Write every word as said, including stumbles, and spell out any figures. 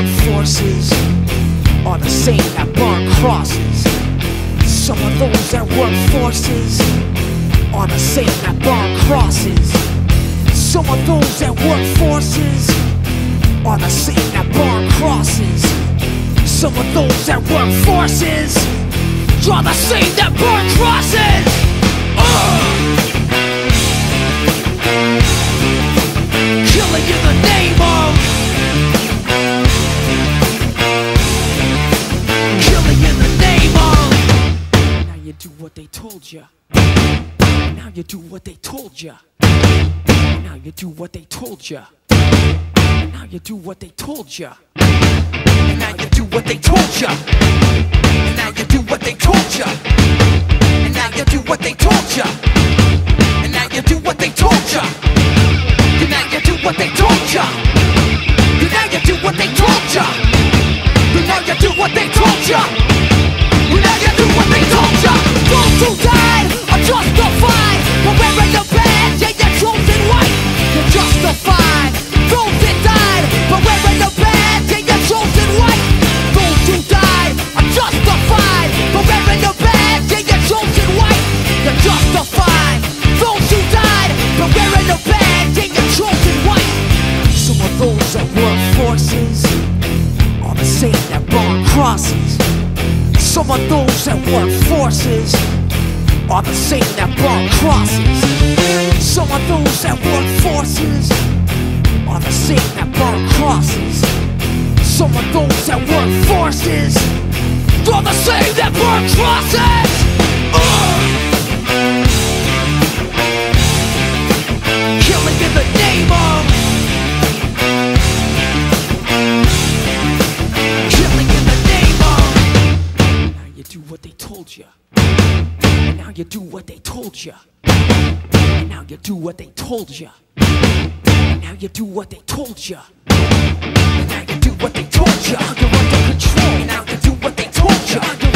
workforces are the same that burn crosses. Some of those that work forces are the same that burn crosses. Some of those that work forces are the same that burn crosses. Some of those that work forces are the same that burn crosses. uh! Killing in the name of, killing in the name of. Now you do what they told ya. Now you do what they told ya. Now you do what they told ya. Now you do what they told ya. And now you do what they told ya. And now you do what they told ya. And now you do what they told ya. And now you do what they told ya. And now you do what they told ya. And now you do what they told ya. And now you do what they told ya. And now you do what they told ya. Those who died are justified for wearing the badge. Yeah, you're chosen white. You're justified. Those that died for wearing the badge. Yeah, you're chosen white. Those who died are justified for wearing the badge. Yeah, you're chosen white. You're justified. Those who died for wearing the badge. Yeah, you're chosen white. Some of those that work forces are the same that burn crosses. Some of those that work forces are the same that burn crosses. Some of those that work forces are the same that burn crosses. Some of those that work forces are the same that burn crosses. uh! Killing in the name of, killing in the name of. Now you do what they told ya. And now you do what they told ya. And now you do what they told ya. And now you do what they told ya. And now you do what they told ya. You're under control. And now you do what they told ya.